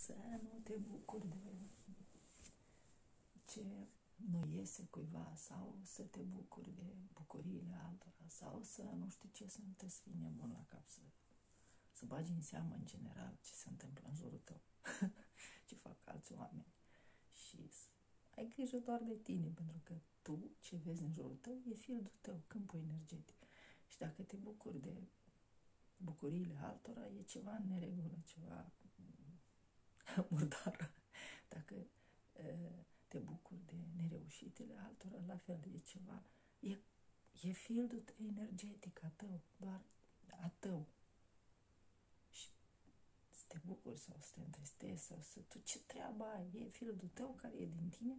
Să nu te bucuri de ce nu iese cuiva, sau să te bucuri de bucuriile altora, sau să nu știu ce, să nu te fii nebun la cap, să bagi în seamă în general ce se întâmplă în jurul tău, ce fac alți oameni, și ai grijă doar de tine, pentru că tu, ce vezi în jurul tău, e fieldul tău, câmpul energetic. Și dacă te bucuri de bucuriile altora, e ceva în neregulă, ceva murdar. Dacă te bucuri de nereușitele altora, la fel, e ceva, e fieldul energetic a tău, doar a tău. Și să te bucuri sau să te întristezi sau să tu, ce treabă ai, e fieldul tău care e din tine,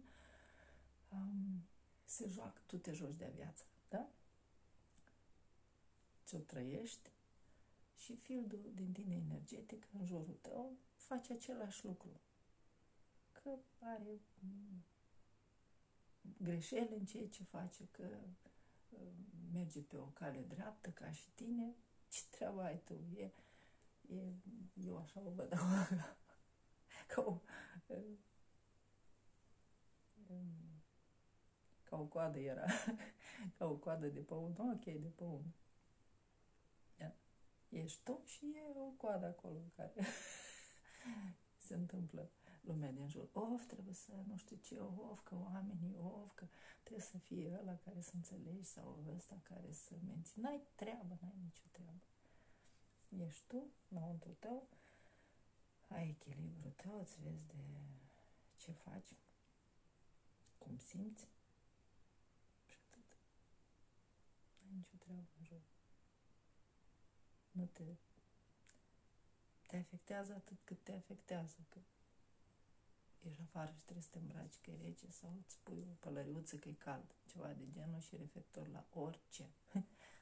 se joacă, tu te joci de viața, da? Ți-o trăiești și fieldul din tine energetic în jurul tău face același lucru. Că are greșeli în ceea ce face, că merge pe o cale dreaptă ca și tine, ce treabă ai tu? Eu așa o văd ca o coadă era, ca o coadă de păun, ok, de păun. Da. Ești tu și e o coadă acolo în care se întâmplă lumea din jur. Trebuie să nu știu ce, că oamenii, că trebuie să fie ăla care să înțelegi sau ăsta care să menții. N-ai nicio treabă. Ești tu, înăuntru tău, ai echilibrul tău, îți vezi de ce faci, cum simți și atât. N-ai nicio treabă în jur. Nu te afectează atât cât te afectează, că ești afară și trebuie să te îmbraci că e rece sau îți pui o pălăriuță că e cald, ceva de genul, și referitor la orice.